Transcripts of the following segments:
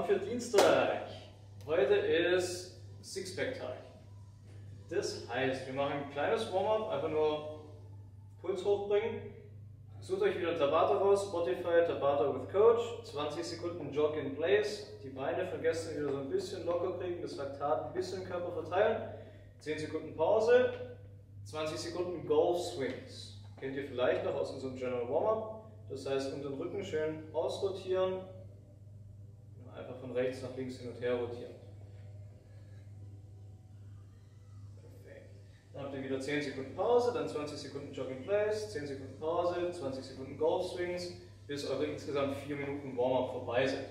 für Dienstag. Heute ist Sixpack-Tag. Das heißt, wir machen ein kleines Warm-up, einfach nur Puls hochbringen. Sucht euch wieder Tabata raus, Spotify, Tabata with Coach. 20 Sekunden Jog in Place. Die Beine von gestern wieder so ein bisschen locker kriegen, das Laktat ein bisschen im Körper verteilen. 10 Sekunden Pause. 20 Sekunden Golf Swings. Kennt ihr vielleicht noch aus unserem General Warm-up. Das heißt, um den Rücken schön ausrotieren. Einfach von rechts nach links hin und her rotieren. Perfekt. Dann habt ihr wieder 10 Sekunden Pause, dann 20 Sekunden Jog in Place, 10 Sekunden Pause, 20 Sekunden Golf Swings, bis eure insgesamt 4 Minuten Warm-up vorbei sind.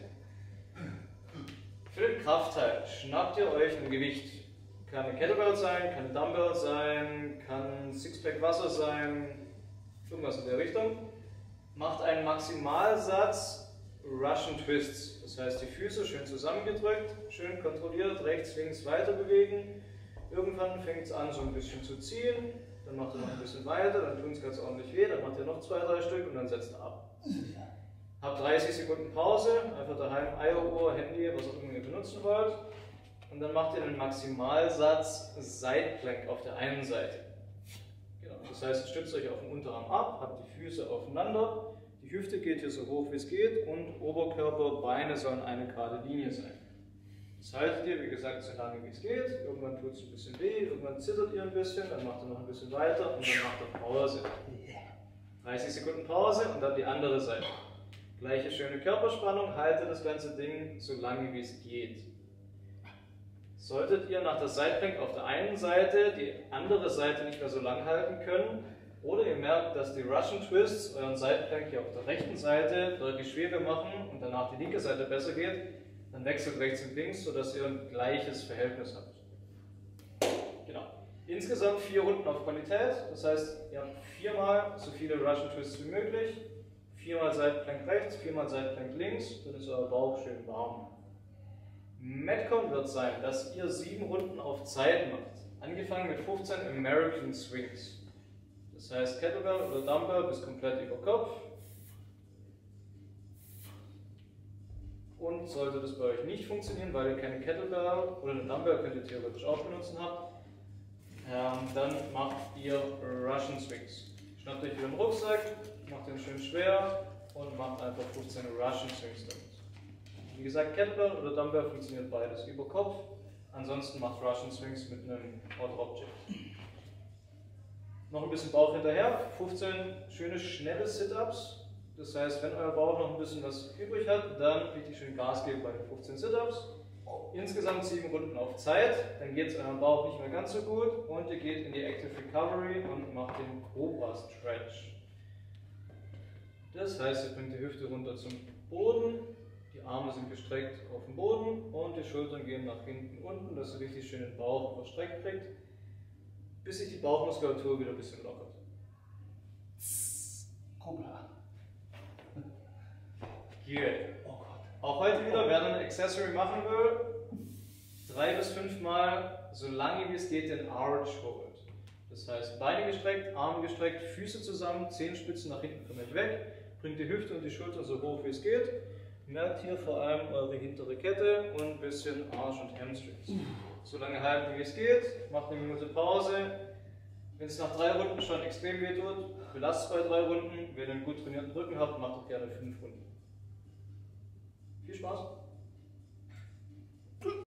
Für den Kraftteil schnappt ihr euch ein Gewicht. Kann eine Kettlebell sein, kann ein Dumbbell sein, kann Sixpack Wasser sein, irgendwas in der Richtung. Macht einen Maximalsatz Russian Twists. Das heißt, die Füße schön zusammengedrückt, schön kontrolliert, rechts, links weiter bewegen. Irgendwann fängt es an, so ein bisschen zu ziehen. Dann macht ihr noch ein bisschen weiter, dann tut es ganz ordentlich weh, dann macht ihr noch 2-3 Stück und dann setzt ihr ab. Habt 30 Sekunden Pause, einfach daheim Eieruhr, Handy, was auch immer ihr benutzen wollt. Und dann macht ihr einen Maximalsatz Side Plank auf der einen Seite. Genau. Das heißt, ihr stützt euch auf den Unterarm ab, habt die Füße aufeinander, die Hüfte geht hier so hoch wie es geht und Oberkörper, Beine sollen eine gerade Linie sein. Das haltet ihr, wie gesagt, so lange wie es geht. Irgendwann tut es ein bisschen weh, irgendwann zittert ihr ein bisschen, dann macht ihr noch ein bisschen weiter und dann macht ihr Pause. 30 Sekunden Pause und dann die andere Seite. Gleiche schöne Körperspannung, haltet das ganze Ding so lange wie es geht. Solltet ihr nach der Side Plank auf der einen Seite die andere Seite nicht mehr so lang halten können oder ihr merkt, dass die Russian Twists euren Side Plank hier auf der rechten Seite deutlich schwerer machen und danach die linke Seite besser geht, dann wechselt rechts und links, sodass ihr ein gleiches Verhältnis habt. Genau. Insgesamt 4 Runden auf Qualität, das heißt, ihr habt 4-mal so viele Russian Twists wie möglich, 4-mal Side Plank rechts, 4-mal Side Plank links, dann ist euer Bauch schön warm. Metcon wird sein, dass ihr 7 Runden auf Zeit macht. Angefangen mit 15 American Swings. Das heißt Kettlebell oder Dumbbell bis komplett über Kopf. Und sollte das bei euch nicht funktionieren, weil ihr keine Kettlebell oder eine Dumbbell könnt ihr theoretisch auch benutzen habt, dann macht ihr Russian Swings. Schnappt euch wieder den Rucksack, macht den schön schwer und macht einfach 15 Russian Swings damit. Wie gesagt, Kettlebell oder Dumbbell funktioniert beides über Kopf. Ansonsten macht Russian Swings mit einem Outer Object. Noch ein bisschen Bauch hinterher. 15 schöne, schnelle Sit-Ups. Das heißt, wenn euer Bauch noch ein bisschen was übrig hat, dann richtig schön Gas geben bei den 15 Sit-Ups. Insgesamt 7 Runden auf Zeit. Dann geht es eurem Bauch nicht mehr ganz so gut und ihr geht in die Active Recovery und macht den Cobra Stretch. Das heißt, ihr bringt die Hüfte runter zum Boden. Die Arme sind gestreckt auf dem Boden und die Schultern gehen nach hinten unten, dass ihr richtig schön den Bauch verstreckt kriegt, bis sich die Bauchmuskulatur wieder ein bisschen lockert. Cobra. Hier. Oh Gott. Auch heute wieder, wer ein Accessory machen will, 3 bis 5 Mal, so lange wie es geht, den Arch holt. Das heißt, Beine gestreckt, Arme gestreckt, Füße zusammen, Zehenspitzen nach hinten von euch weg, bringt die Hüfte und die Schultern so hoch wie es geht. Merkt hier vor allem eure hintere Kette und ein bisschen Arsch und Hamstrings. So lange halten wie es geht, macht eine Minute Pause. Wenn es nach 3 Runden schon extrem weh tut, belasst bei 3 Runden. Wenn ihr einen gut trainierten Rücken habt, macht doch gerne 5 Runden. Viel Spaß!